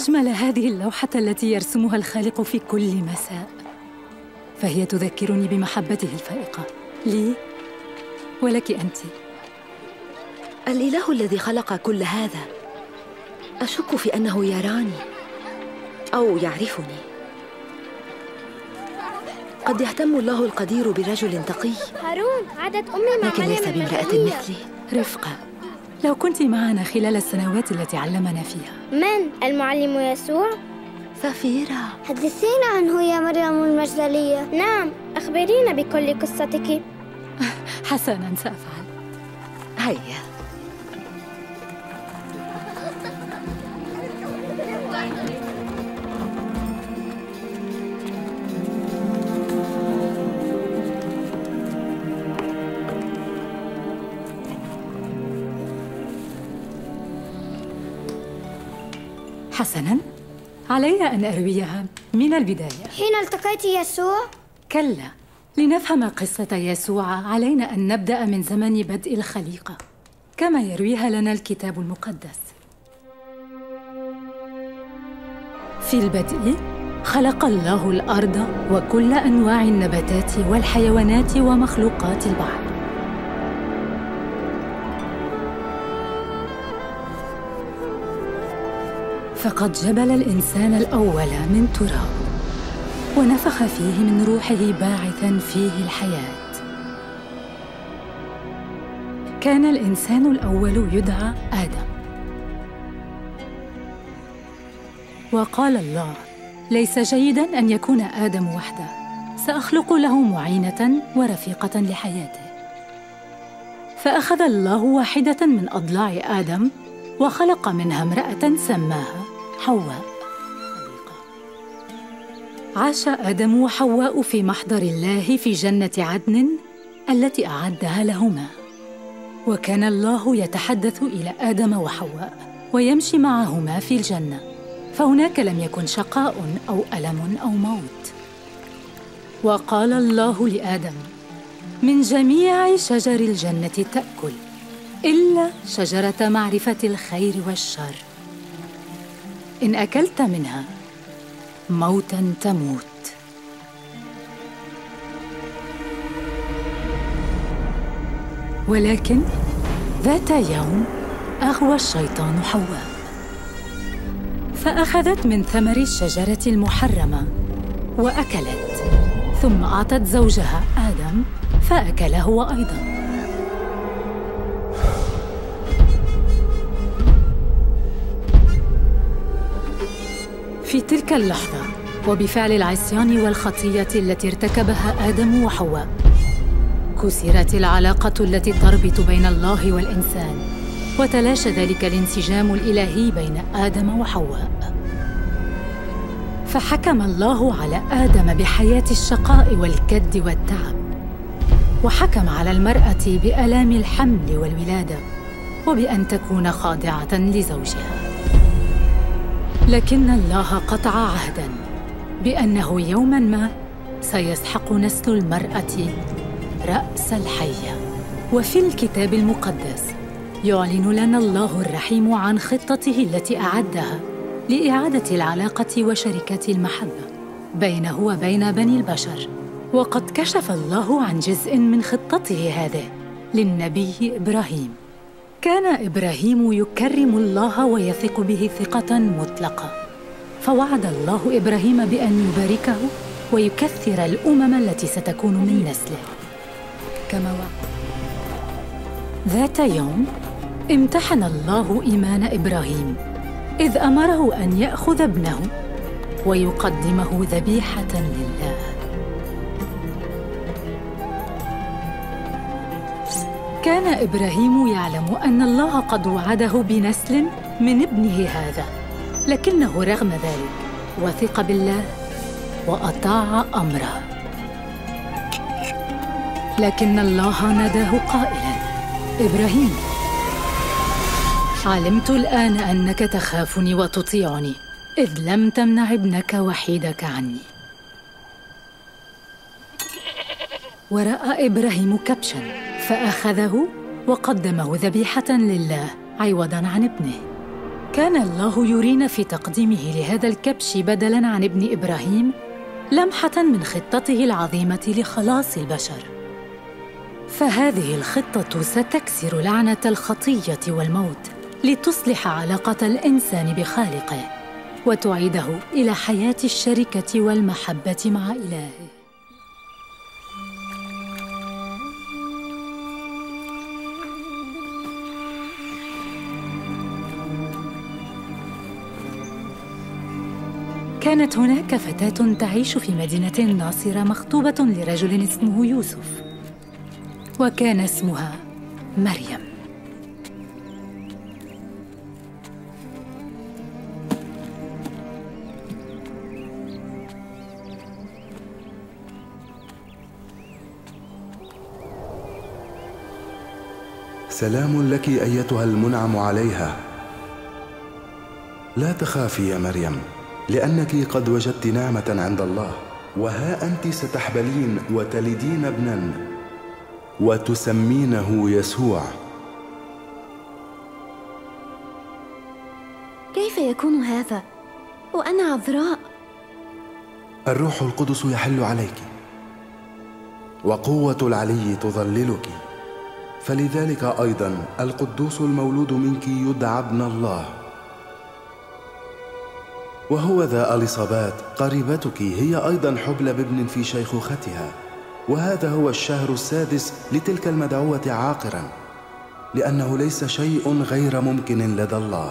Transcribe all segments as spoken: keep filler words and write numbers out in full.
أجمل هذه اللوحة التي يرسمها الخالق في كل مساء، فهي تذكرني بمحبته الفائقة لي ولك أنت. الإله الذي خلق كل هذا أشك في أنه يراني أو يعرفني. قد يهتم الله القدير برجل تقي. هارون، عادت أمي مع لكن ليس بامرأة مثلي. رفقة، لو كنت معنا خلال السنوات التي علمنا فيها. من؟ المعلم يسوع؟ سفيرة، حدثينا عنه يا مريم المجدلية. نعم، أخبرينا بكل قصتك. حسناً، سأفعل. هيا. حسناً، علي أن أرويها من البداية. حين التقيت يسوع؟ كلا، لنفهم قصة يسوع علينا أن نبدأ من زمن بدء الخليقة كما يرويها لنا الكتاب المقدس. في البدء خلق الله الأرض وكل أنواع النباتات والحيوانات ومخلوقات البحر. فقد جبل الإنسان الأول من تراب ونفخ فيه من روحه باعثاً فيه الحياة. كان الإنسان الأول يدعى آدم. وقال الله: ليس جيداً أن يكون آدم وحده، سأخلق له معينة ورفيقة لحياته. فأخذ الله واحدة من أضلاع آدم وخلق منها امرأة سماها حواء. عاش آدم وحواء في محضر الله في جنة عدن التي أعدها لهما. وكان الله يتحدث إلى آدم وحواء ويمشي معهما في الجنة، فهناك لم يكن شقاء أو ألم أو موت. وقال الله لآدم: من جميع شجر الجنة تأكل إلا شجرة معرفة الخير والشر، إن أكلت منها موتاً تموت. ولكن ذات يوم أغوى الشيطان حواء، فأخذت من ثمر الشجرة المحرمة وأكلت، ثم أعطت زوجها آدم فأكل هو أيضاً. في تلك اللحظة وبفعل العصيان والخطية التي ارتكبها آدم وحواء، كسرت العلاقة التي تربط بين الله والإنسان، وتلاشى ذلك الانسجام الإلهي بين آدم وحواء. فحكم الله على آدم بحياة الشقاء والكد والتعب، وحكم على المرأة بآلام الحمل والولادة وبأن تكون خاضعة لزوجها. لكن الله قطع عهداً بأنه يوماً ما سيسحق نسل المرأة رأس الحية. وفي الكتاب المقدس يعلن لنا الله الرحيم عن خطته التي أعدها لإعادة العلاقة وشركة المحبة بينه وبين بني البشر. وقد كشف الله عن جزء من خطته هذه للنبي إبراهيم. كان إبراهيم يكرم الله ويثق به ثقة مطلقة، فوعد الله إبراهيم بأن يباركه ويكثر الأمم التي ستكون من نسله كما وعد. ذات يوم امتحن الله إيمان إبراهيم، إذ أمره أن يأخذ ابنه ويقدمه ذبيحة لله. كان إبراهيم يعلم أن الله قد وعده بنسل من ابنه هذا، لكنه رغم ذلك وثق بالله وأطاع أمره. لكن الله ناداه قائلاً: إبراهيم، علمت الآن أنك تخافني وتطيعني، إذ لم تمنع ابنك وحيدك عني. ورأى إبراهيم كبشاً فأخذه وقدمه ذبيحة لله عوضاً عن ابنه. كان الله يرينا في تقديمه لهذا الكبش بدلاً عن ابن إبراهيم لمحة من خطته العظيمة لخلاص البشر. فهذه الخطة ستكسر لعنة الخطية والموت لتصلح علاقة الإنسان بخالقه وتعيده إلى حياة الشركة والمحبة مع إلهه. كانت هناك فتاة تعيش في مدينة ناصرة مخطوبة لرجل اسمه يوسف، وكان اسمها مريم. سلام لك أيتها المنعم عليها. لا تخافي يا مريم، لأنك قد وجدت نعمة عند الله، وها أنت ستحبلين وتلدين ابنا وتسمينه يسوع. كيف يكون هذا وأنا عذراء؟ الروح القدس يحل عليك، وقوة العلي تظللك، فلذلك أيضا القدوس المولود منك يدعى ابن الله. وهو ذا أليصابات قريبتك هي أيضا حبلى بابن في شيخوختها، وهذا هو الشهر السادس لتلك المدعوة عاقرا، لأنه ليس شيء غير ممكن لدى الله.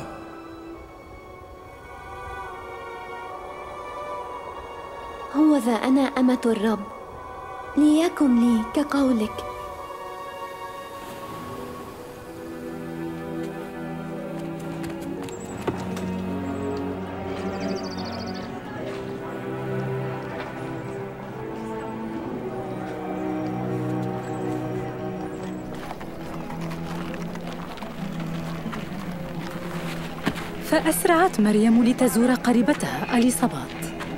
هو ذا أنا أمة الرب، ليكن لي كقولك. فأسرعت مريم لتزور قريبتها أليصابات.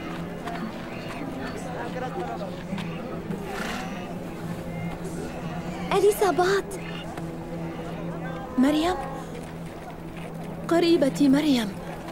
أليصابات، مريم، قريبتي مريم.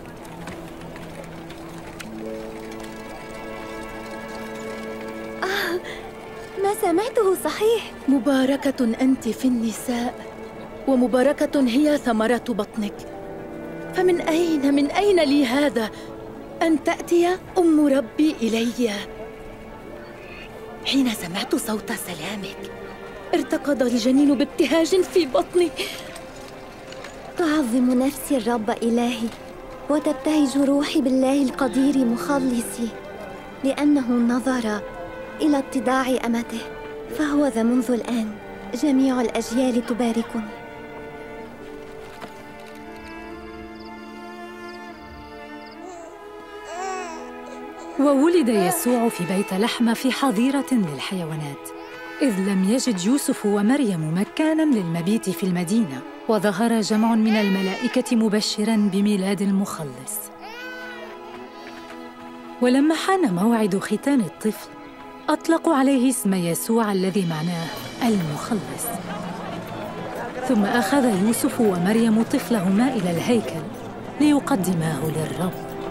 آه، ما سمعته صحيح. مباركة أنت في النساء، ومباركة هي ثمرة بطنك. فمن أين من أين لي هذا أن تأتي أم ربي إلي؟ حين سمعت صوت سلامك ارتقض الجنين بابتهاج في بطني. تعظم نفسي الرب إلهي، وتبتهج روحي بالله القدير مخلصي، لأنه نظر إلى اتضاع أمته. فهو ذا منذ الآن جميع الأجيال تباركني. وولد يسوع في بيت لحم في حظيرة للحيوانات، إذ لم يجد يوسف ومريم مكاناً للمبيت في المدينة، وظهر جمع من الملائكة مبشراً بميلاد المخلص. ولما حان موعد ختان الطفل أطلقوا عليه اسم يسوع الذي معناه المخلص. ثم أخذ يوسف ومريم طفلهما إلى الهيكل ليقدماه للرب.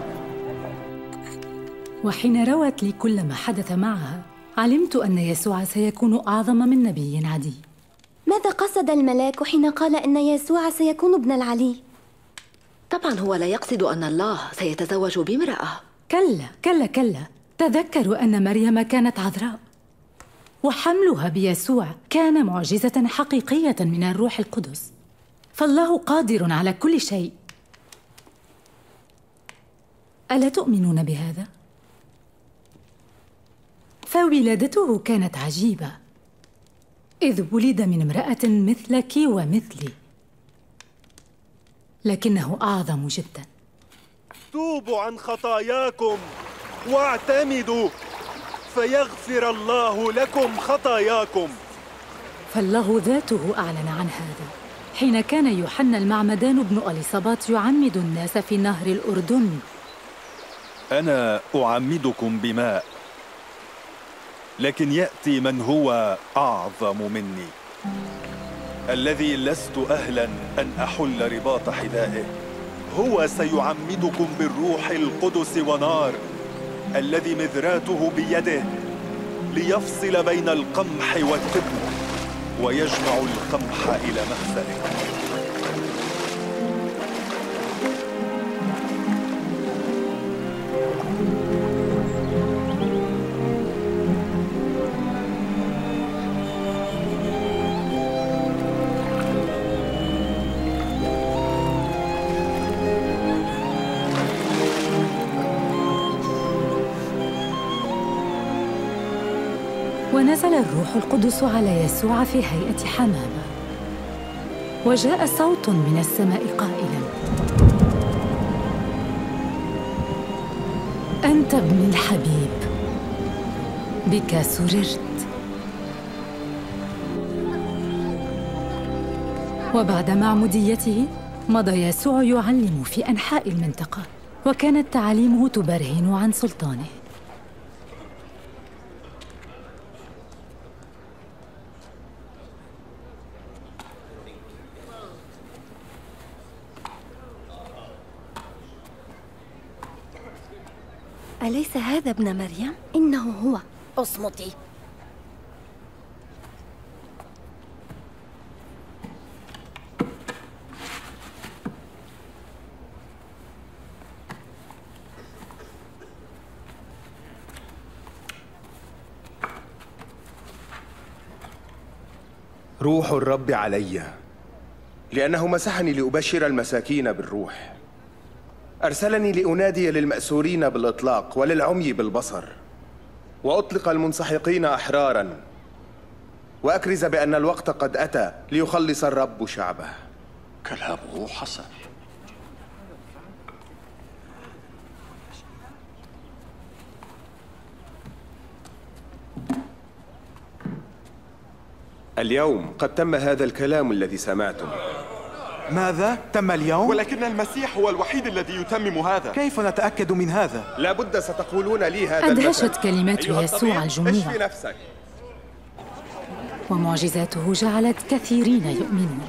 وحين روت لي كل ما حدث معها علمت أن يسوع سيكون أعظم من نبي عادي. ماذا قصد الملاك حين قال أن يسوع سيكون ابن العلي؟ طبعا هو لا يقصد أن الله سيتزوج بامرأة. كلا كلا كلا، تذكروا أن مريم كانت عذراء، وحملها بيسوع كان معجزة حقيقية من الروح القدس، فالله قادر على كل شيء. ألا تؤمنون بهذا؟ فولادته كانت عجيبة، إذ ولد من امرأة مثلك ومثلي، لكنه أعظم جدا. توبوا عن خطاياكم واعتمدوا فيغفر الله لكم خطاياكم. فالله ذاته أعلن عن هذا حين كان يوحنا المعمدان ابن أليصابات يعمد الناس في نهر الأردن. أنا أعمدكم بماء، لكن يأتي من هو أعظم مني، الذي لست أهلاً أن أحل رباط حذائه. هو سيعمدكم بالروح القدس ونار الذي مذراته بيده ليفصل بين القمح والتبن ويجمع القمح إلى مخزنه. ونزل الروح القدس على يسوع في هيئة حمامة، وجاء صوت من السماء قائلاً: أنت ابن الحبيب، بك سررت. وبعد معموديته مضى يسوع يعلم في أنحاء المنطقة، وكانت تعاليمه تبرهن عن سلطانه. أليس هذا ابن مريم؟ إنه هو. اصمتي. روح الرب علي، لأنه مسحني لأبشر المساكين بالروح، أرسلني لأنادي للمأسورين بالإطلاق وللعمي بالبصر، وأطلق المنسحقين أحراراً، وأكرز بأن الوقت قد أتى ليخلص الرب شعبه. كلامه حسن. اليوم قد تم هذا الكلام الذي سمعتم. ماذا؟ تم اليوم؟ ولكن المسيح هو الوحيد الذي يتمم هذا. كيف نتأكد من هذا؟ لابد ستقولون لي هذا. أدهشت كلمات يسوع الجموع، اشفي نفسك. ومعجزاته جعلت كثيرين يؤمنون.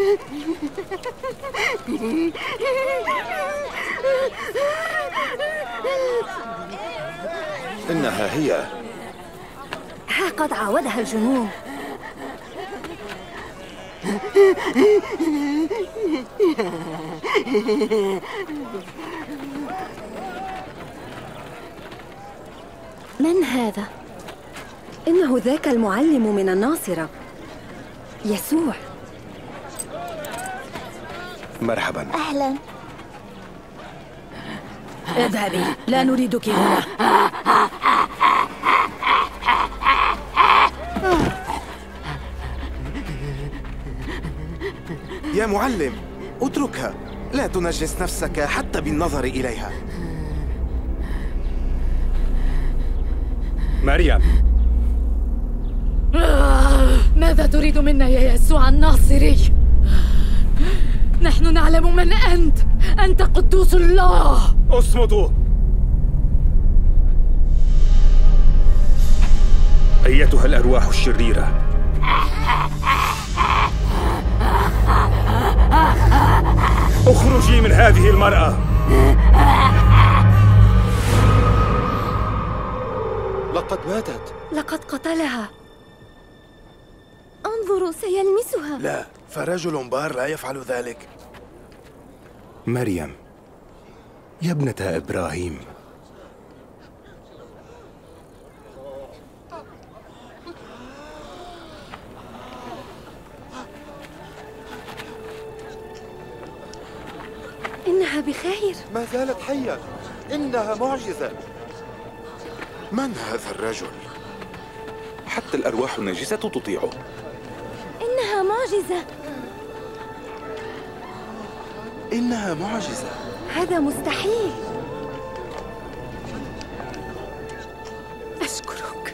إنها هي. ها قد عاودها الجنون. من هذا؟ إنه ذاك المعلم من الناصرة، يسوع. مرحبا. أهلا. اذهبي، لا نريدك هنا. يا معلم، اتركها، لا تنجس نفسك حتى بالنظر إليها. مريم، ماذا تريد منا يا يسوع الناصري؟ نحن نعلم من أنت، أنت قدوس الله. اصمتوا. أيتها الأرواح الشريرة، اخرجي من هذه المرأة. لقد ماتت. لقد قتلها. انظروا، سيلمسها. لا، فرجل بار لا يفعل ذلك. مريم يا ابنة إبراهيم، إنها بخير. ما زالت حية، إنها معجزة. من هذا الرجل؟ حتى الأرواح النجسة تطيعه. إنها معجزة. إنها معجزة. هذا مستحيل. أشكرك.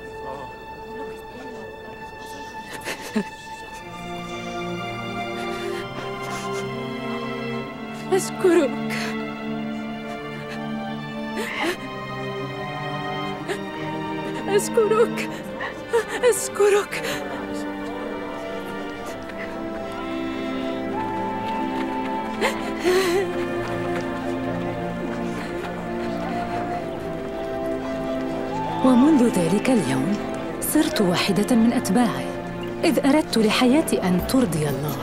أشكرك. أشكرك. أشكرك. ومنذ ذلك اليوم صرت واحدة من أتباعه، إذ أردت لحياتي أن ترضي الله.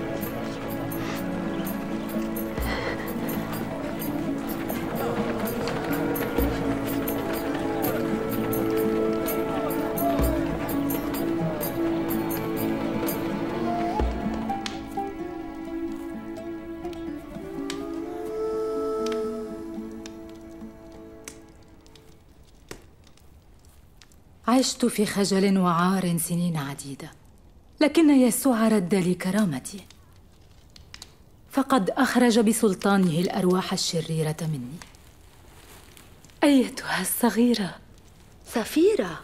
عشت في خجل وعار سنين عديدة، لكن يسوع رد لي كرامتي، فقد أخرج بسلطانه الأرواح الشريرة مني. أيتها الصغيرة سفيرة.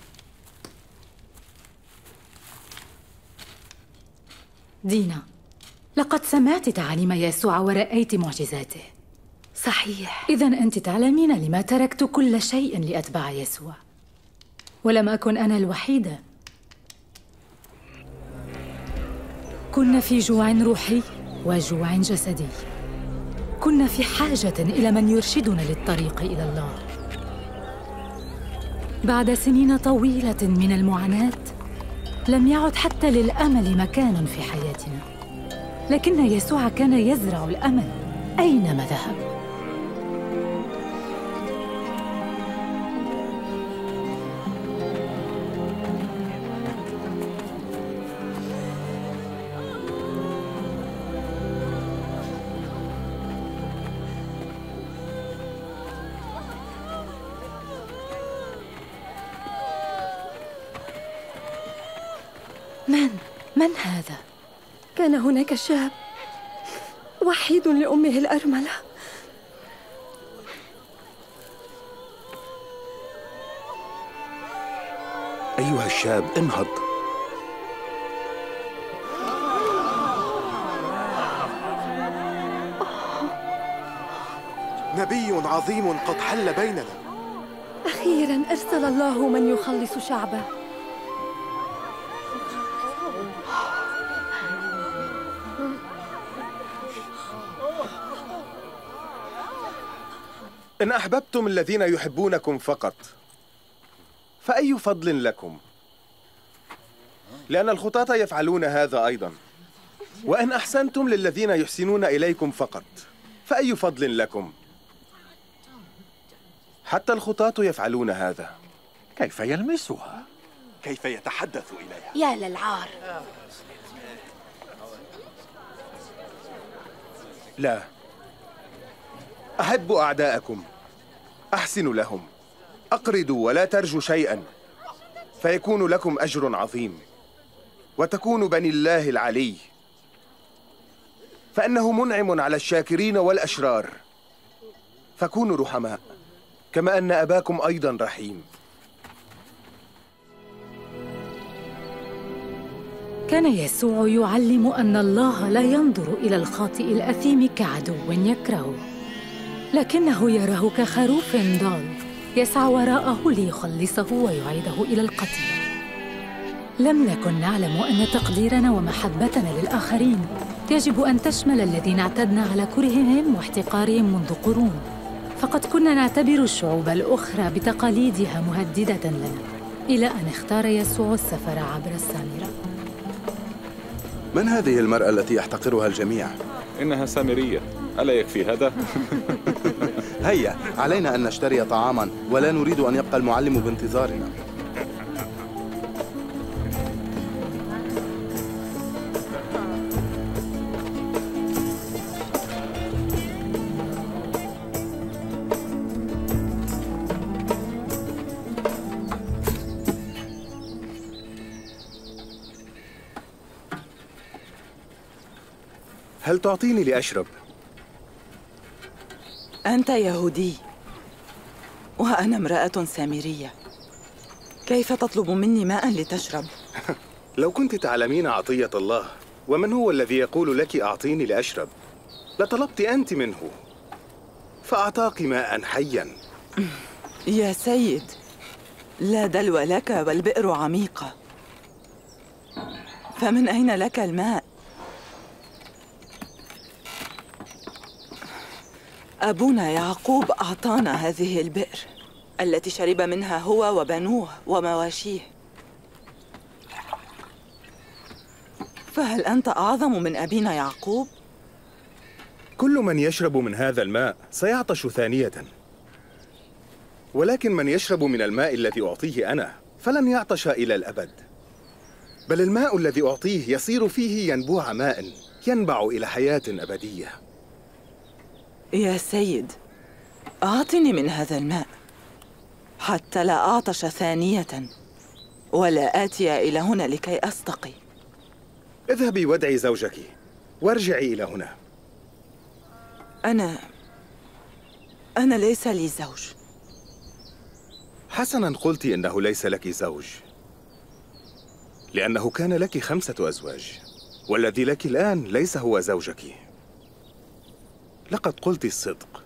دينا، لقد سمعت تعاليم يسوع ورأيت معجزاته. صحيح. إذن أنت تعلمين لما تركت كل شيء لأتبع يسوع، ولم أكن أنا الوحيدة. كنا في جوع روحي وجوع جسدي، كنا في حاجة إلى من يرشدنا للطريق إلى الله. بعد سنين طويلة من المعاناة لم يعد حتى للأمل مكان في حياتنا، لكن يسوع كان يزرع الأمل أينما ذهب. من؟ من هذا؟ كان هناك شاب وحيد لأمه الأرملة. أيها الشاب، انهض. نبي عظيم قد حل بيننا. أخيراً أرسل الله من يخلص شعبه. إن أحببتم الذين يحبونكم فقط فأي فضل لكم؟ لأن الخطاة يفعلون هذا أيضا. وإن أحسنتم للذين يحسنون إليكم فقط فأي فضل لكم؟ حتى الخطاة يفعلون هذا. كيف يلمسها؟ كيف يتحدث إليها؟ يا للعار. لا، أحبوا أعداءكم، أحسنوا لهم، أقرضوا ولا ترجوا شيئا، فيكون لكم أجر عظيم وتكونوا بني الله العلي، فإنه منعم على الشاكرين والأشرار. فكونوا رحماء كما أن أباكم أيضا رحيم. كان يسوع يعلم أن الله لا ينظر إلى الخاطئ الأثيم كعدو يكرهه، لكنه يراه كخروف ضال يسعى وراءه ليخلصه ويعيده إلى القتل. لم نكن نعلم أن تقديرنا ومحبتنا للآخرين يجب أن تشمل الذين اعتدنا على كرههم واحتقارهم منذ قرون، فقد كنا نعتبر الشعوب الأخرى بتقاليدها مهددة لنا، إلى أن اختار يسوع السفر عبر السامرة. من هذه المرأة التي يحتقرها الجميع؟ إنها سامرية، ألا يكفي هذا؟ هيا، علينا أن نشتري طعاما، ولا نريد أن يبقى المعلم بانتظارنا. هل تعطيني لأشرب؟ أنت يهودي وأنا امرأة سامرية، كيف تطلب مني ماء لتشرب؟ لو كنت تعلمين عطية الله ومن هو الذي يقول لك أعطيني لأشرب لطلبت أنت منه فأعطاك ماء حيا. يا سيد، لا دلو لك والبئر عميقة، فمن أين لك الماء؟ أبونا يعقوب أعطانا هذه البئر التي شرب منها هو وبنوه ومواشيه. فهل أنت أعظم من أبينا يعقوب؟ كل من يشرب من هذا الماء سيعطش ثانية، ولكن من يشرب من الماء الذي أعطيه أنا فلن يعطش إلى الأبد، بل الماء الذي أعطيه يصير فيه ينبوع ماء ينبع إلى حياة أبدية. يا سيد، أعطني من هذا الماء حتى لا أعطش ثانية ولا آتي إلى هنا لكي أستقي. اذهبي وادعي زوجك وارجعي إلى هنا. أنا أنا ليس لي زوج. حسناً قلت إنه ليس لك زوج، لأنه كان لك خمسة أزواج، والذي لك الآن ليس هو زوجك. لقد قلت الصدق.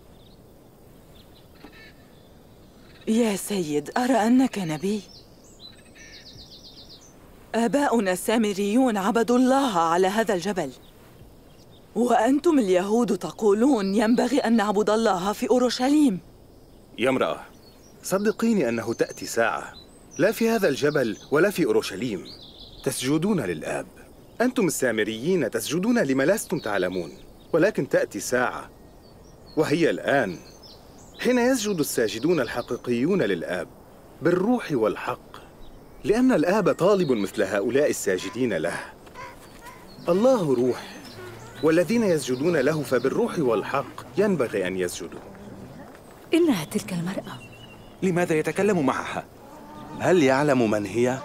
يا سيد، أرى أنك نبي. آباؤنا السامريون عبدوا الله على هذا الجبل، وأنتم اليهود تقولون ينبغي أن نعبد الله في أورشليم. يا امرأة، صدقيني أنه تأتي ساعة لا في هذا الجبل ولا في أورشليم تسجدون للآب. أنتم السامريين تسجدون لما لستم تعلمون، ولكن تأتي ساعة وهي الآن حين يسجد الساجدون الحقيقيون للآب بالروح والحق، لأن الآب طالب مثل هؤلاء الساجدين له. الله روح، والذين يسجدون له فبالروح والحق ينبغي أن يسجدوا. إنها تلك المرأة. لماذا يتكلم معها؟ هل يعلم من هي؟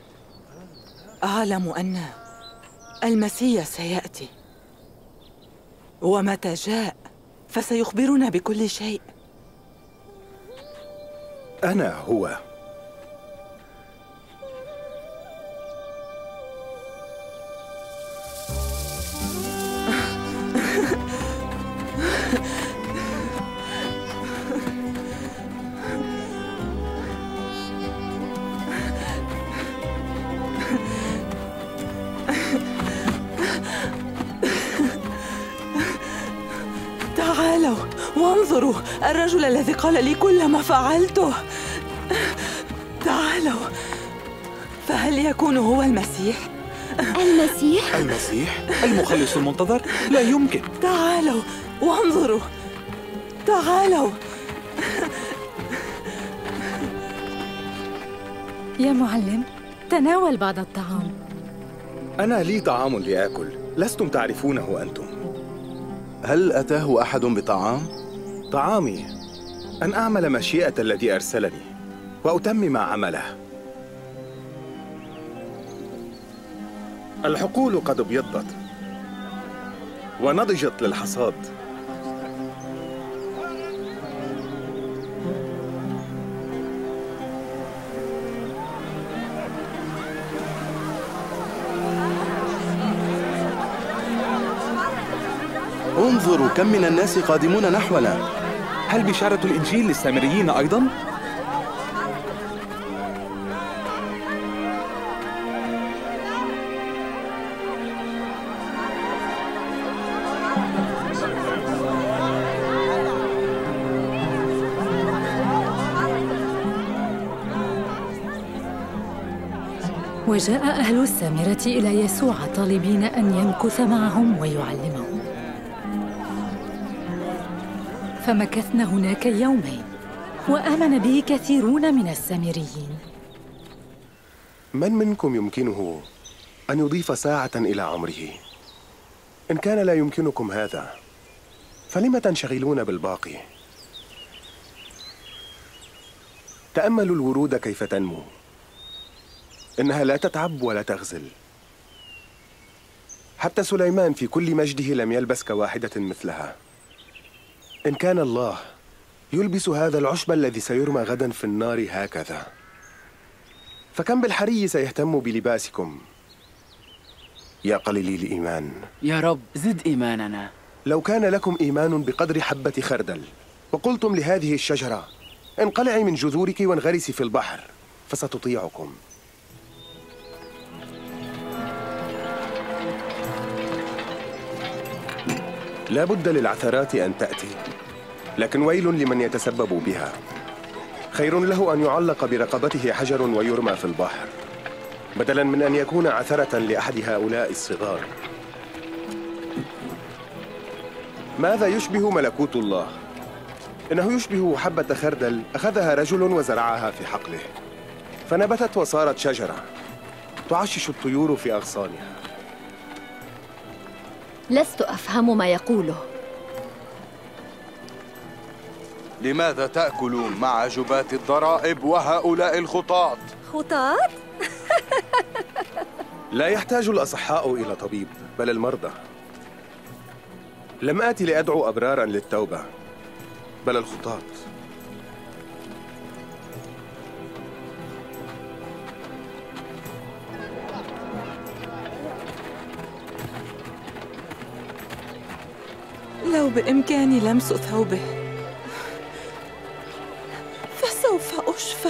أعلم أن المسيح سيأتي، ومتى جاء فسيخبرنا بكل شيء. أنا هو. تعالوا وانظروا الرجل الذي قال لي كل ما فعلته. تعالوا، فهل يكون هو المسيح؟ المسيح؟ المسيح؟ المخلص المنتظر؟ لا يمكن. تعالوا وانظروا، تعالوا. يا معلم، تناول بعض الطعام. أنا لي طعام لآكل، لستم تعرفونه أنتم. هل أتاه أحد بطعام؟ طعامي أن أعمل مشيئة الذي أرسلني وأتمم عمله. الحقول قد ابيضت ونضجت للحصاد. انظروا كم من الناس قادمون نحونا. هل بشارة الإنجيل للسامريين أيضاً؟ وجاء أهل السامرة إلى يسوع طالبين أن يمكث معهم ويعلمهم، فمكثنا هناك يومين، وآمن به كثيرون من السامريين. من منكم يمكنه أن يضيف ساعة إلى عمره؟ إن كان لا يمكنكم هذا فلم تنشغلون بالباقي؟ تأملوا الورود كيف تنمو، إنها لا تتعب ولا تغزل. حتى سليمان في كل مجده لم يلبس كواحدة مثلها. إن كان الله يلبس هذا العشب الذي سيرمى غدا في النار هكذا، فكم بالحري سيهتم بلباسكم يا قليلي الإيمان. يا رب زد إيماننا. لو كان لكم إيمان بقدر حبة خردل وقلتم لهذه الشجرة انقلعي من جذورك وانغرسي في البحر فستطيعكم. لا بد للعثرات أن تأتي، لكن ويل لمن يتسبب بها. خير له أن يعلق برقبته حجر ويرمى في البحر بدلاً من أن يكون عثرة لأحد هؤلاء الصغار. ماذا يشبه ملكوت الله؟ إنه يشبه حبة خردل أخذها رجل وزرعها في حقله فنبتت وصارت شجرة تعشش الطيور في أغصانها. لست أفهم ما يقوله. لماذا تأكلون مع جباة الضرائب وهؤلاء الخطاة؟ خطاة؟ لا يحتاج الأصحاء إلى طبيب بل المرضى. لم آتي لأدعو أبراراً للتوبة بل الخطاة. لو بإمكاني لمس ثوبه فسوف أشفى.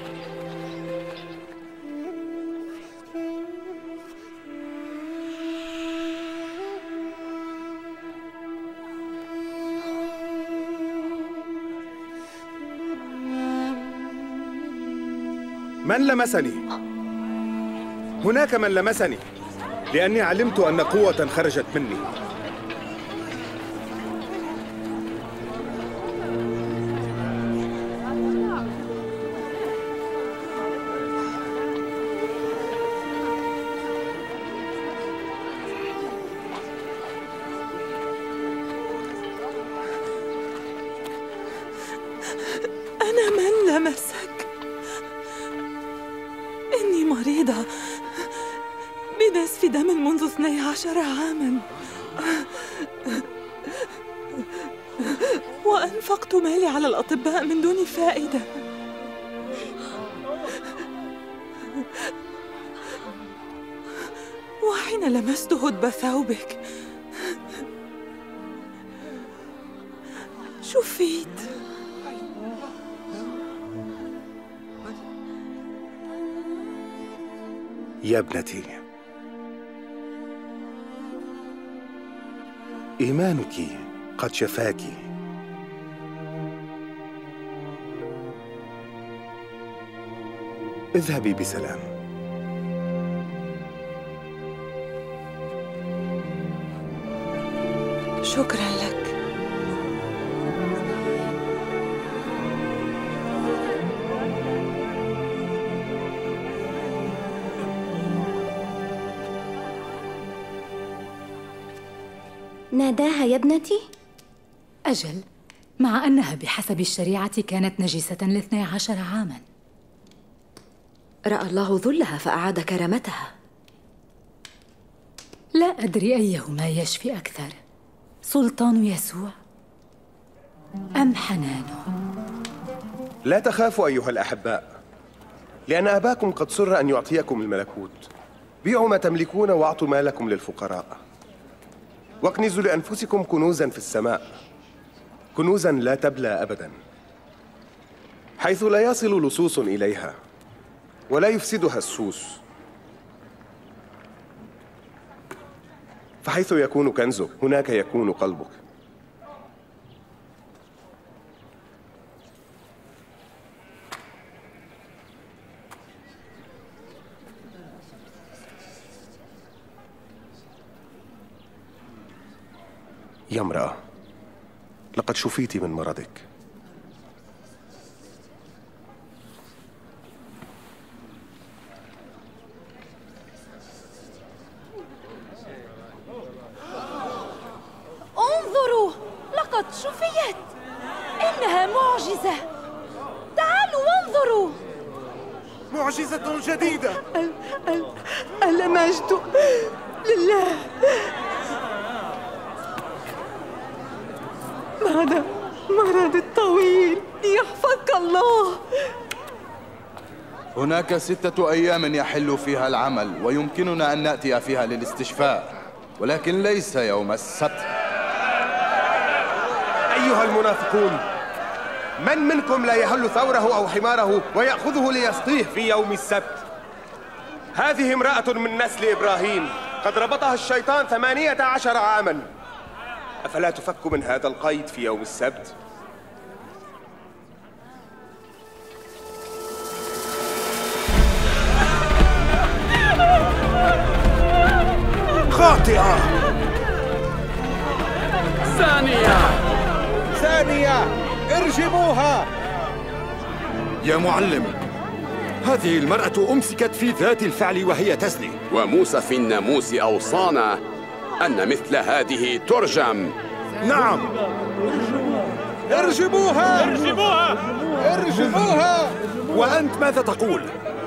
من لمسني؟ هناك من لمسني لأني علمت أن قوة خرجت مني. أنا من لمسك؟ إني مريضة بنزف دم منذ اثني عشر عاماً وأنفقت مالي على الأطباء من دون فائدة. وحين لمست هدب ثوبك شفيت. يا ابنتي، إيمانك قد شفاك. اذهبي بسلام. شكراً لك. ناداها يا ابنتي؟ أجل، مع أنها بحسب الشريعة كانت نجسة لاثني عشر عاماً. رأى الله ذلها فأعاد كرامتها. لا أدري أيهما يشفي أكثر، سلطان يسوع أم حنانه. لا تخافوا أيها الأحباء، لأن أباكم قد سر أن يعطيكم الملكوت. بيعوا ما تملكون واعطوا مالكم للفقراء، واكنزوا لأنفسكم كنوزاً في السماء، كنوزاً لا تبلى أبداً، حيث لا يصل لصوص إليها ولا يفسدها السوس. فحيث يكون كنزك هناك يكون قلبك. يا امرأة، لقد شفيت من مرضك. انظروا، لقد شفيت. إنها معجزة. تعالوا وانظروا. معجزة جديدة. المجد لله. بعد مرض الطويل يحفظك الله. هناك ستة أيام يحل فيها العمل ويمكننا أن نأتي فيها للاستشفاء، ولكن ليس يوم السبت. أيها المنافقون، من منكم لا يهل ثوره أو حماره ويأخذه ليسقيه في يوم السبت؟ هذه امرأة من نسل إبراهيم قد ربطها الشيطان ثمانية عشر عاماً، أفلا تفك من هذا القيد في يوم السبت؟ خاطئة. ثانية ثانية ارجموها. يا معلم، هذه المرأة أمسكت في ذات الفعل وهي تزني، وموسى في الناموس أوصانا أن مثل هذه ترجم. نعم. ارجموها ارجموها ارجموها. وأنت ماذا تقول؟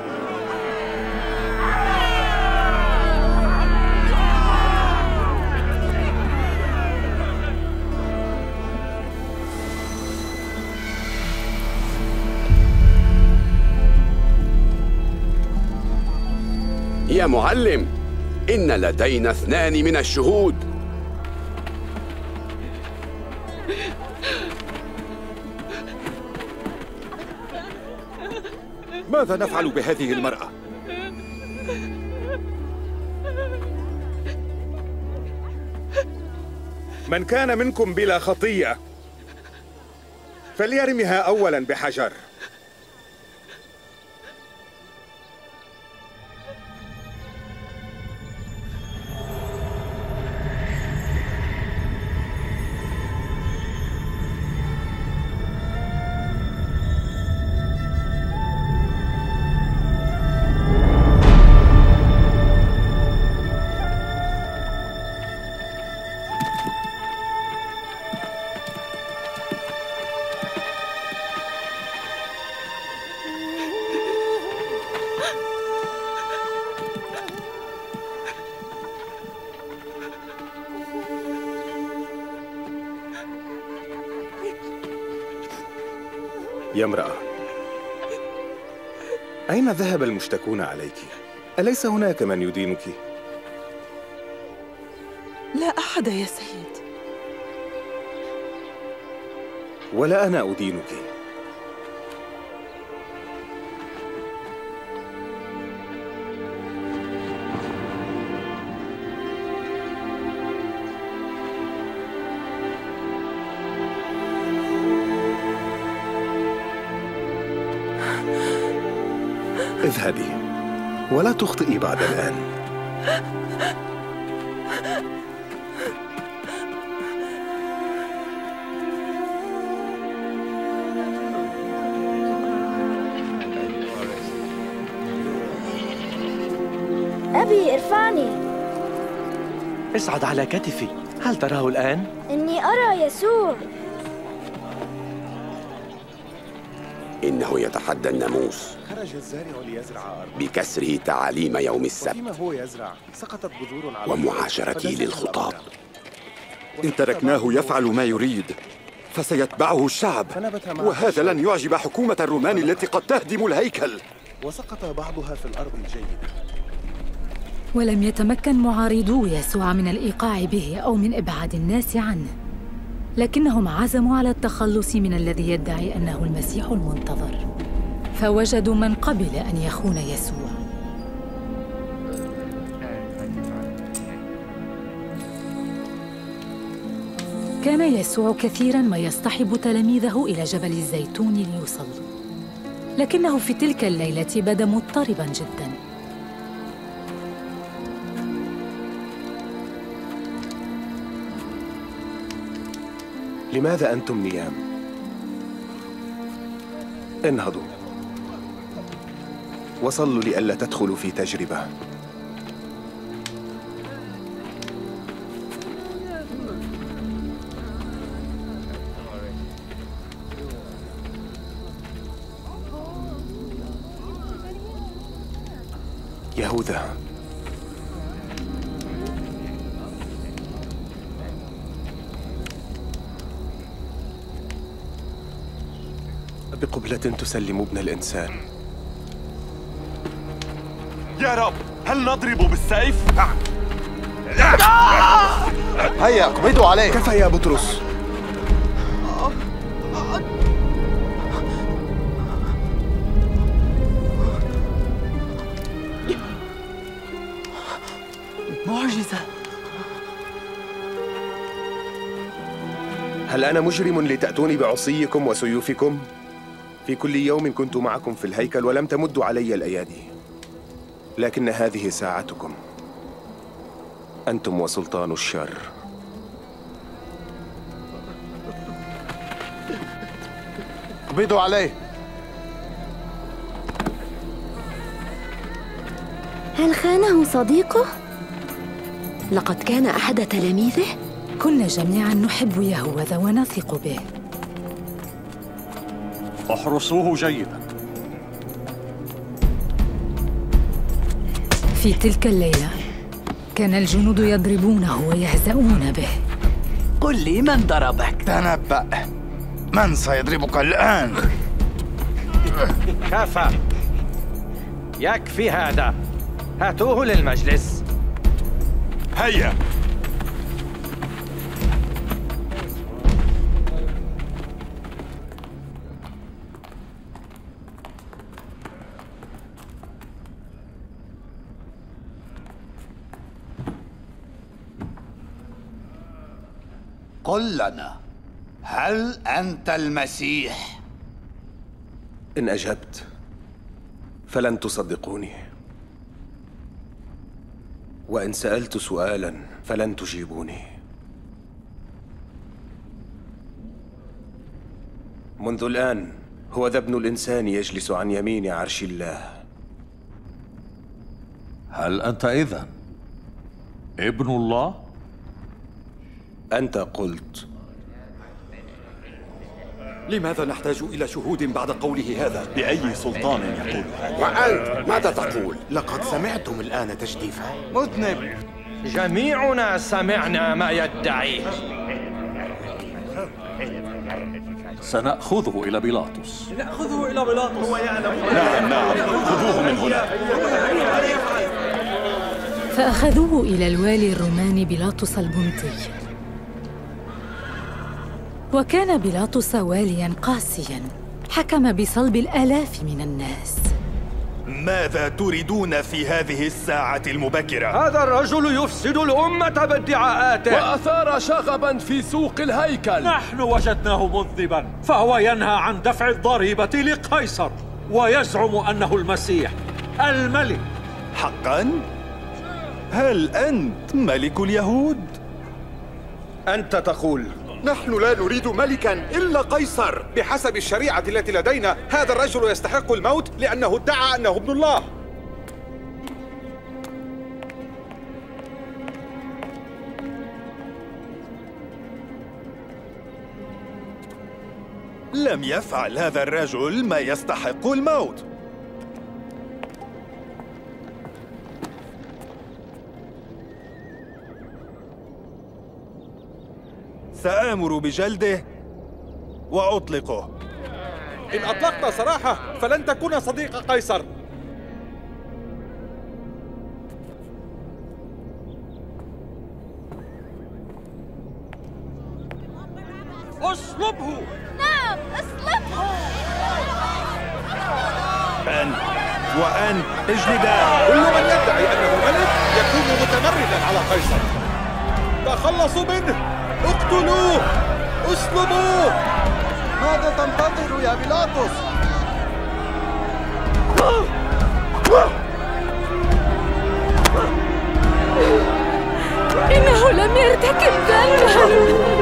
يا معلم، إن لدينا اثنان من الشهود. ماذا نفعل بهذه المرأة؟ من كان منكم بلا خطية فليرمها أولاً بحجر. يا امرأة، أين ذهب المشتكون عليك؟ أليس هناك من يدينك؟ لا أحد يا سيد. ولا أنا أدينك. اذهبي ولا تخطئي بعد الآن. أبي ارفعني. اصعد على كتفي. هل تراه الآن؟ إني أرى يسوع. إنه يتحدى الناموس خرج الزارع ليزرع بكسره تعاليم يوم السبت فيما هو يزرع سقطت بذور على ومعاشرتي للخطاب. إن تركناه يفعل ما يريد فسيتبعه الشعب، وهذا لن يعجب حكومة الرومان التي قد تهدم الهيكل. وسقط بعضها في الأرض الجيدة. ولم يتمكن معارضو يسوع من الإيقاع به أو من إبعاد الناس عنه، لكنهم عزموا على التخلص من الذي يدعي أنه المسيح المنتظر، فوجدوا من قبل أن يخون يسوع. كان يسوع كثيراً ما يصطحب تلاميذه إلى جبل الزيتون ليصلوا، لكنه في تلك الليلة بدا مضطرباً جداً. لماذا أنتم نيام؟ انهضوا وصلوا لئلا تدخلوا في تجربة. يهوذا، بقبلة تسلم ابن الإنسان. يا رب، هل نضرب بالسيف؟ هيا اقبضوا عليه. كفى يا بطرس. معجزة. هل أنا مجرم لتأتوني بعصيكم وسيوفكم؟ في كل يوم كنت معكم في الهيكل ولم تمدوا علي الأيادي، لكن هذه ساعتكم. أنتم وسلطان الشر. اقبضوا عليه. هل خانه صديقه؟ لقد كان أحد تلاميذه؟ كنا جميعا نحب يهوذا ونثق به. احرسوه جيدا. في تلك الليلة كان الجنود يضربونه ويهزؤون به. قل لي من ضربك؟ تنبأ، من سيضربك الآن؟ كفى، يكفي هذا، هاتوه للمجلس. هيا. قل لنا، هل أنت المسيح؟ إن أجبت فلن تصدقوني، وإن سألت سؤالا فلن تجيبوني. منذ الآن هو ذا ابن الإنسان يجلس عن يمين عرش الله. هل أنت إذن ابن الله؟ أنت قلت. لماذا نحتاج إلى شهود بعد قوله هذا؟ بأي سلطان يقول هذا؟ وأنت ماذا تقول؟ لقد سمعتم الآن تجديفه. مذنب. جميعنا سمعنا ما يدعيه. سنأخذه إلى بيلاطس. نأخذه إلى بيلاطس. هو يعلم. نعم نعم، خذوه من هنا. فأخذوه إلى الوالي الروماني بيلاطس البنطي. وكان بيلاطس واليا قاسيا، حكم بصلب الآلاف من الناس. ماذا تريدون في هذه الساعة المبكرة؟ هذا الرجل يفسد الأمة بادعاءاته، وأثار شغبا في سوق الهيكل. نحن وجدناه مذنبا، فهو ينهى عن دفع الضريبة لقيصر، ويزعم أنه المسيح الملك. حقا؟ هل أنت ملك اليهود؟ أنت تقول. نحن لا نريد ملكا إلا قيصر. بحسب الشريعة التي لدينا هذا الرجل يستحق الموت لأنه ادعى أنه ابن الله. لم يفعل هذا الرجل ما يستحق الموت. سآمر بجلده وأطلقه. إن أطلقت سراحه فلن تكون صديق قيصر. اصلبه. نعم اصلبه. أنت وأنت اجلدا. كل من يدعي أنه ملك يكون متمردا على قيصر. تخلصوا منه، اقتلوه، اسلبوه. ماذا تنتظر يا بيلاطس؟ إنه لم يرتكب ذنبا.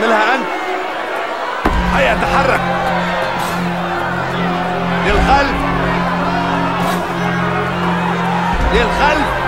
تعملها أنت؟ هيا تحرك للخلف للخلف.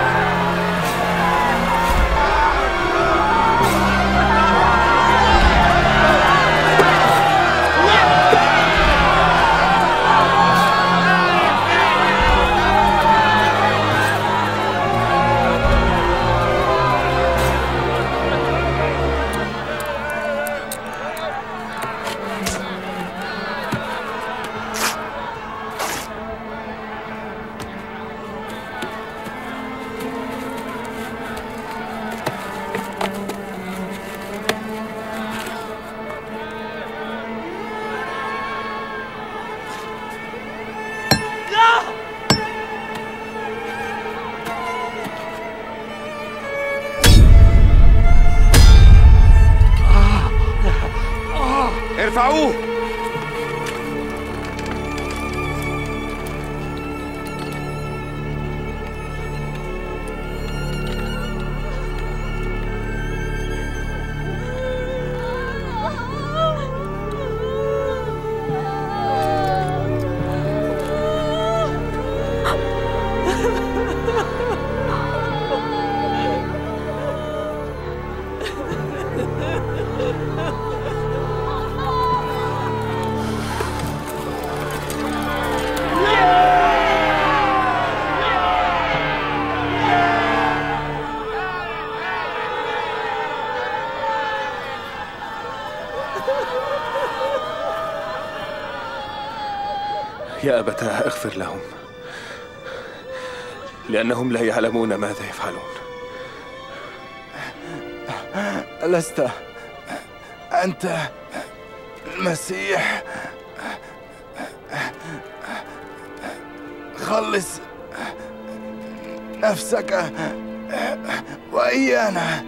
ارفعوه. يا أبتاه اغفر لهم، لأنهم لا يعلمون ماذا يفعلون. ألست أنت المسيح؟ خلص نفسك وإيانا.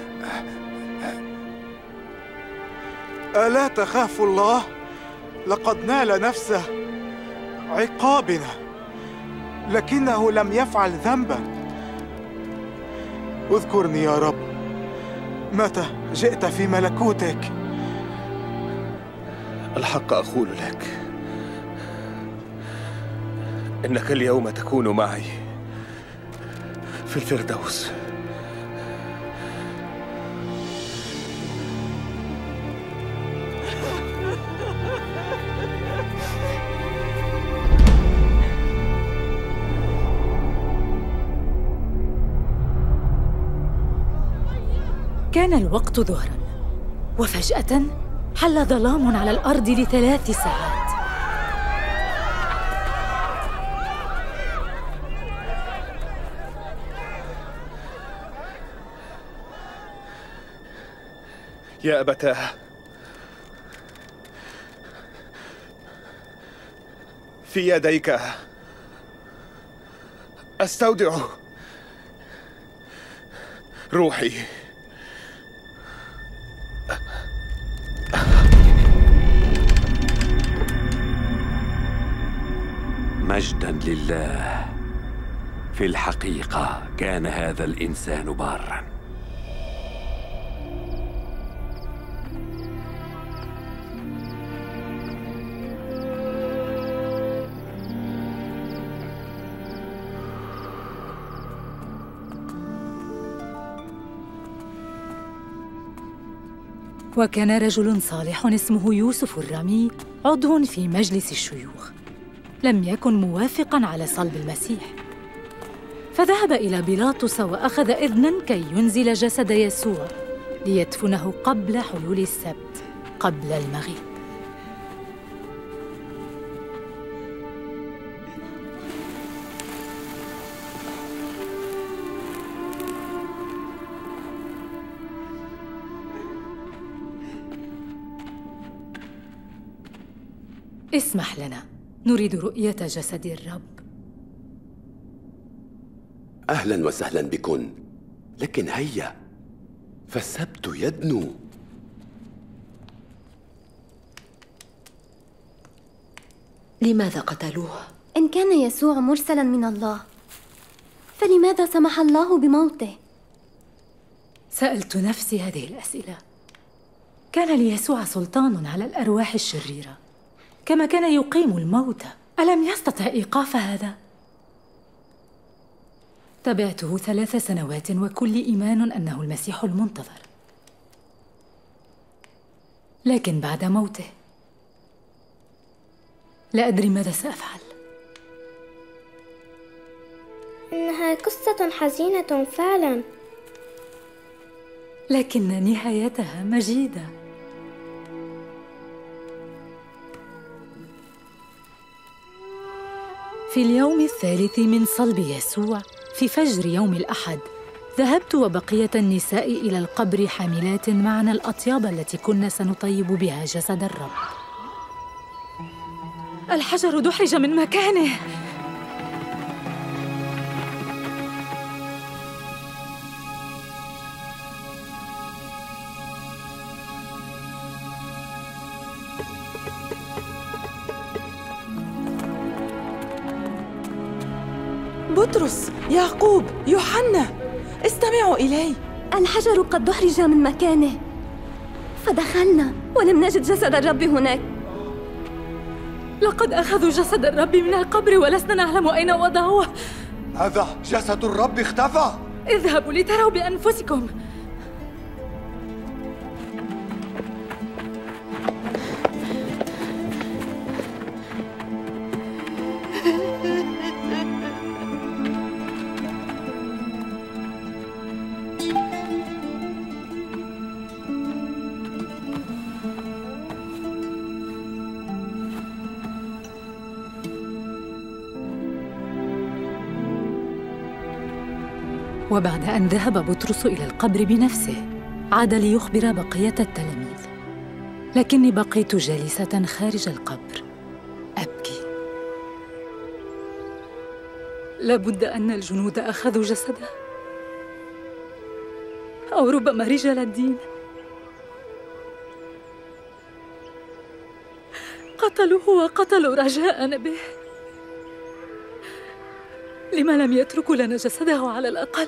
ألا تخاف الله؟ لقد نال نفسه عقابنا، لكنه لم يفعل ذنبا. اذكرني يا رب متى جئت في ملكوتك. الحق أقول لك إنك اليوم تكون معي في الفردوس. كان الوقت ظهراً، وفجأة حل ظلام على الأرض لثلاث ساعات. يا أبتاه، في يديك أستودع روحي. مجداً لله. في الحقيقة كان هذا الإنسان باراً. وكان رجل صالح اسمه يوسف الرمي عضو في مجلس الشيوخ، لم يكن موافقاً على صلب المسيح، فذهب إلى بيلاطس وأخذ إذناً كي ينزل جسد يسوع ليدفنه قبل حلول السبت قبل المغيب. اسمح لنا، نريد رؤية جسد الرب. أهلا وسهلا بكن، لكن هيا فالسبت يدنو. لماذا قتلوه؟ إن كان يسوع مرسلا من الله فلماذا سمح الله بموته؟ سألت نفسي هذه الأسئلة، كان ليسوع سلطان على الأرواح الشريرة، كما كان يقيم الموتى. ألم يستطع إيقاف هذا؟ تبعته ثلاث سنوات وكل إيمان أنه المسيح المنتظر، لكن بعد موته لا أدري ماذا سأفعل. إنها قصة حزينة فعلا، لكن نهايتها مجيدة. في اليوم الثالث من صلب يسوع في فجر يوم الأحد، ذهبت وبقية النساء إلى القبر حاملات معنا الأطياب التي كنا سنطيب بها جسد الرب. الحجر دحرج من مكانه. بطرس، يعقوب، يوحنا، استمعوا إلي. الحجر قد دحرج من مكانه، فدخلنا ولم نجد جسد الرب هناك. لقد أخذوا جسد الرب من القبر ولسنا نعلم أين وضعوه. هذا جسد الرب اختفى. اذهبوا لتروا بأنفسكم. وبعد أن ذهب بطرس إلى القبر بنفسه، عاد ليخبر بقية التلاميذ، لكني بقيت جالسة خارج القبر أبكي. لابد أن الجنود أخذوا جسده، أو ربما رجال الدين قتلوه وقتلوا رجاءنا به. لما لم يتركوا لنا جسده على الأقل؟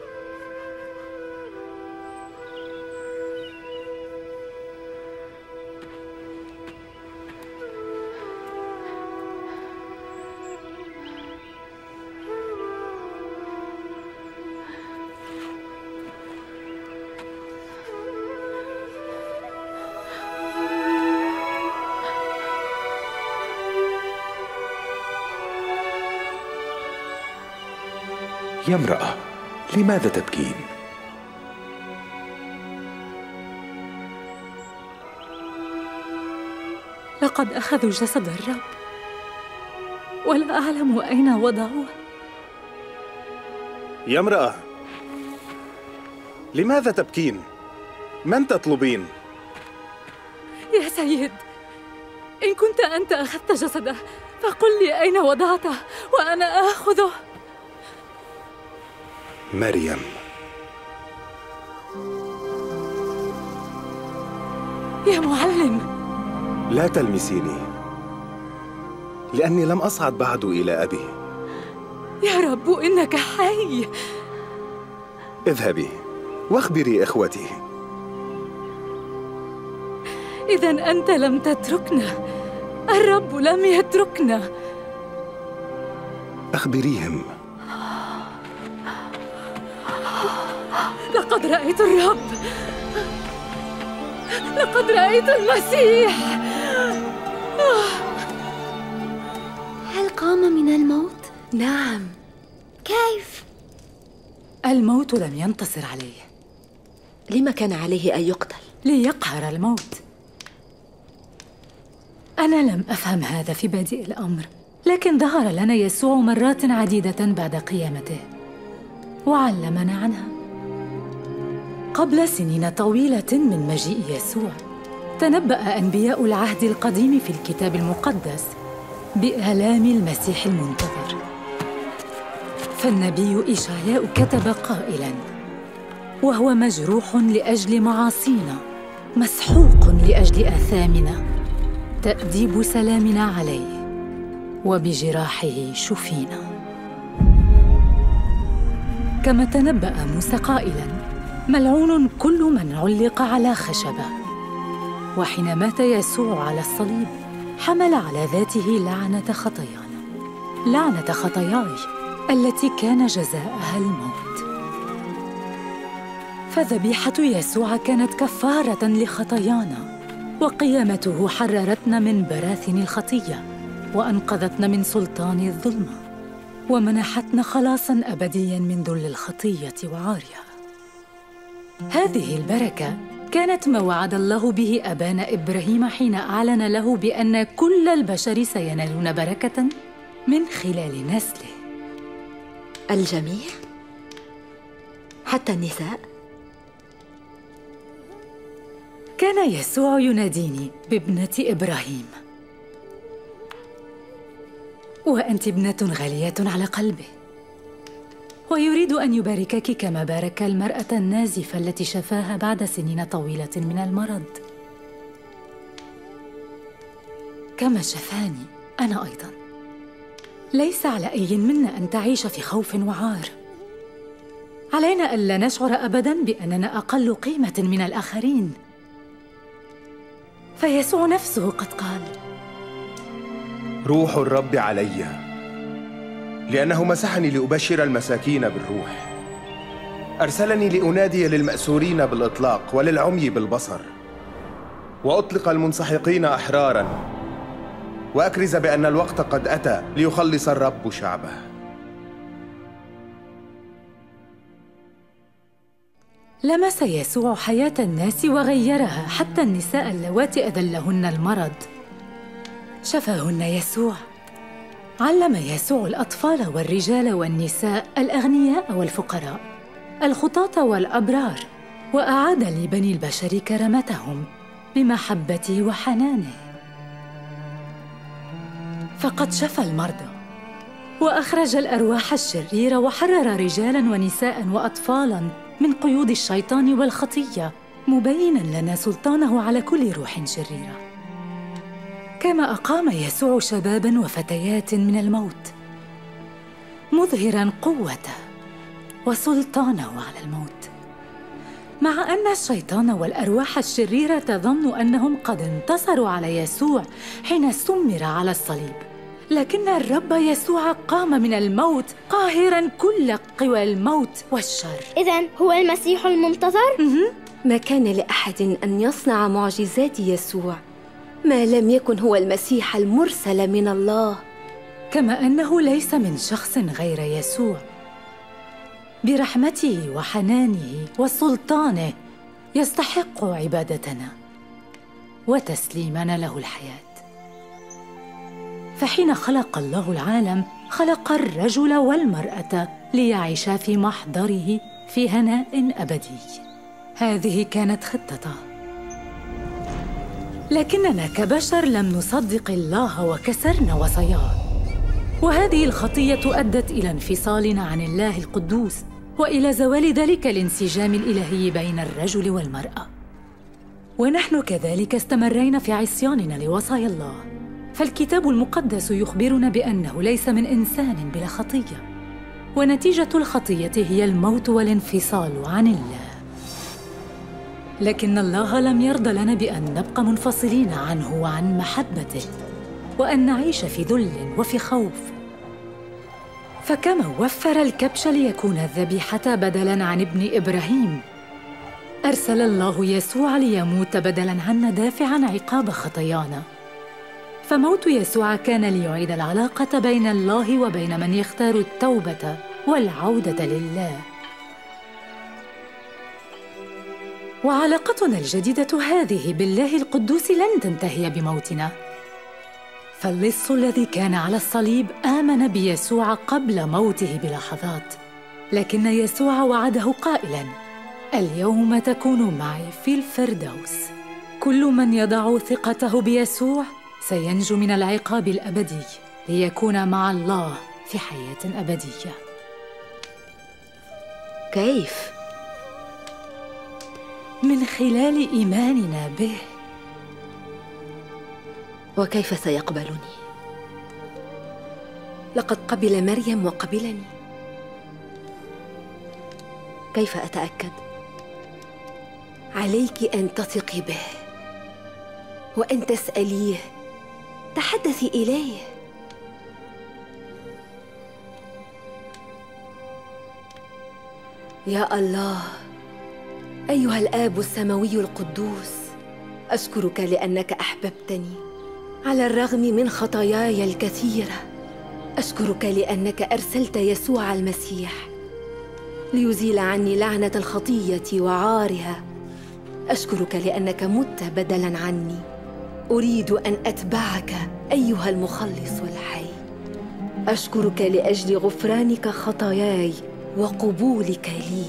يا امرأة، لماذا تبكين؟ لقد أخذوا جسد الرب ولا أعلم أين وضعوه. يا امرأة، لماذا تبكين؟ من تطلبين؟ يا سيد، إن كنت أنت أخذت جسده فقل لي أين وضعته وأنا آخذه. مريم. يا معلم، لا تلمسيني، لأني لم أصعد بعد إلى أبي. يا رب، إنك حي. اذهبي واخبري إخوتي. إذن أنت لم تتركنا، الرب لم يتركنا. أخبريهم. لقد رأيت الرب، لقد رأيت المسيح. هل قام من الموت؟ نعم. كيف؟ الموت لم ينتصر عليه. لما كان عليه أن يقتل؟ ليقهر الموت. أنا لم أفهم هذا في بادئ الأمر، لكن ظهر لنا يسوع مرات عديدة بعد قيامته وعلمنا عنها. قبل سنين طويلة من مجيء يسوع، تنبأ أنبياء العهد القديم في الكتاب المقدس بآلام المسيح المنتظر. فالنبي إشعياء كتب قائلاً: وهو مجروح لأجل معاصينا، مسحوق لأجل آثامنا، تأديب سلامنا عليه، وبجراحه شفينا. كما تنبأ موسى قائلاً: ملعون كل من علق على خشبة، وحين مات يسوع على الصليب حمل على ذاته لعنة خطايانا، لعنة خطاياي التي كان جزاءها الموت. فذبيحة يسوع كانت كفارة لخطايانا، وقيامته حررتنا من براثن الخطية وأنقذتنا من سلطان الظلمة، ومنحتنا خلاصاً أبدياً من ذل الخطية وعارها. هذه البركة كانت ما وعد الله به أبانا إبراهيم حين أعلن له بأن كل البشر سينالون بركة من خلال نسله. الجميع؟ حتى النساء؟ كان يسوع يناديني بابنة إبراهيم، وأنت ابنة غالية على قلبه، ويريد أن يباركك كما بارك المرأة النازفة التي شفاها بعد سنين طويلة من المرض، كما شفاني أنا أيضاً. ليس على أي منا أن تعيش في خوف وعار. علينا ألا نشعر أبداً بأننا أقل قيمة من الآخرين، فيسوع نفسه قد قال: روح الرب علي، لأنه مسحني لأبشر المساكين بالروح، أرسلني لأنادي للمأسورين بالإطلاق وللعمي بالبصر، وأطلق المنسحقين أحراراً، وأكرز بأن الوقت قد أتى ليخلص الرب شعبه. لمس يسوع حياة الناس وغيرها، حتى النساء اللواتي أذلهن المرض شفاهن يسوع. علم يسوع الأطفال والرجال والنساء، الأغنياء والفقراء، الخطاة والأبرار، وأعاد لبني البشر كرامتهم بمحبته وحنانه. فقد شفى المرضى وأخرج الأرواح الشريرة وحرر رجالاً ونساء وأطفالاً من قيود الشيطان والخطية، مبيناً لنا سلطانه على كل روح شريرة. كما أقام يسوع شباباً وفتيات من الموت، مظهراً قوته وسلطانه على الموت، مع أن الشيطان والأرواح الشريرة تظن أنهم قد انتصروا على يسوع حين سمر على الصليب، لكن الرب يسوع قام من الموت قاهراً كل قوى الموت والشر. إذن هو المسيح المنتظر؟ ما كان لأحد أن يصنع معجزات يسوع ما لم يكن هو المسيح المرسل من الله. كما أنه ليس من شخص غير يسوع، برحمته وحنانه وسلطانه يستحق عبادتنا وتسليمنا له الحياة. فحين خلق الله العالم خلق الرجل والمرأة ليعيشا في محضره في هناء أبدي. هذه كانت خطته، لكننا كبشر لم نصدق الله وكسرنا وصاياه، وهذه الخطية أدت إلى انفصالنا عن الله القدوس وإلى زوال ذلك الانسجام الإلهي بين الرجل والمرأة. ونحن كذلك استمرينا في عصياننا لوصايا الله، فالكتاب المقدس يخبرنا بأنه ليس من إنسان بلا خطية، ونتيجة الخطية هي الموت والانفصال عن الله. لكن الله لم يرضى لنا بأن نبقى منفصلين عنه وعن محبته، وأن نعيش في ذل وفي خوف. فكما وفر الكبش ليكون الذبيحة بدلاً عن ابن إبراهيم، أرسل الله يسوع ليموت بدلاً عنا دافعاً عقاب خطايانا. فموت يسوع كان ليعيد العلاقة بين الله وبين من يختار التوبة والعودة لله. وعلاقتنا الجديدة هذه بالله القدوس لن تنتهي بموتنا، فاللص الذي كان على الصليب آمن بيسوع قبل موته بلحظات، لكن يسوع وعده قائلاً: اليوم تكون معي في الفردوس. كل من يضع ثقته بيسوع سينجو من العقاب الأبدي ليكون مع الله في حياة أبدية. كيف؟ من خلال إيماننا به. وكيف سيقبلني؟ لقد قبل مريم وقبلني. كيف أتأكد؟ عليك أن تثقي به. وأن تسأليه تحدثي إليه. يا الله، أيها الآب السماوي القدوس، أشكرك لأنك أحببتني على الرغم من خطاياي الكثيرة. أشكرك لأنك أرسلت يسوع المسيح ليزيل عني لعنة الخطية وعارها. أشكرك لأنك مت بدلاً عني. أريد أن أتبعك أيها المخلص الحي. أشكرك لأجل غفرانك خطاياي وقبولك لي.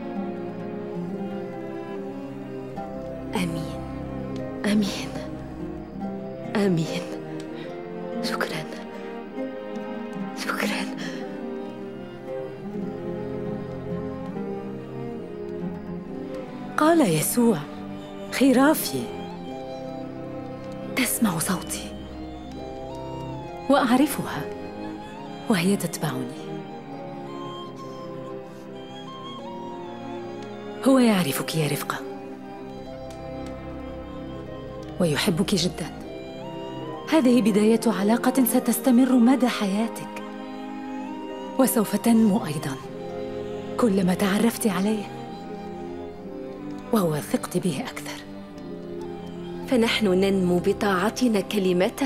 آمين آمين آمين. شكراً شكراً. قال يسوع: خرافي تسمع صوتي وأعرفها وهي تتبعني. هو يعرفك يا رفقة ويحبك جدا. هذه بداية علاقة ستستمر مدى حياتك، وسوف تنمو أيضا كلما تعرفت عليه ووثقت به أكثر. فنحن ننمو بطاعتنا كلمته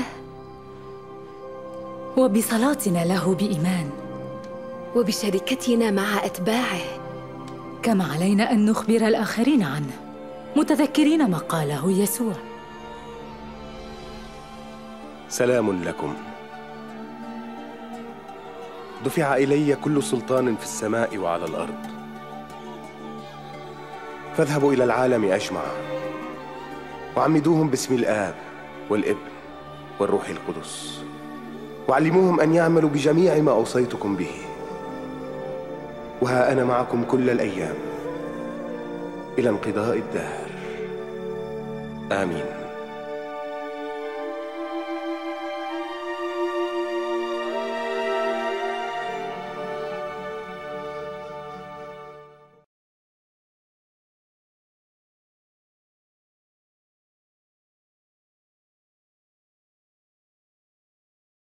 وبصلاتنا له بإيمان وبشركتنا مع أتباعه. كما علينا أن نخبر الآخرين عنه متذكرين ما قاله يسوع: سلام لكم. دفع إلي كل سلطان في السماء وعلى الأرض. فاذهبوا إلى العالم أجمع وعمدوهم باسم الآب والابن والروح القدس، وعلموهم أن يعملوا بجميع ما أوصيتكم به، وها أنا معكم كل الأيام إلى انقضاء الدهر. آمين.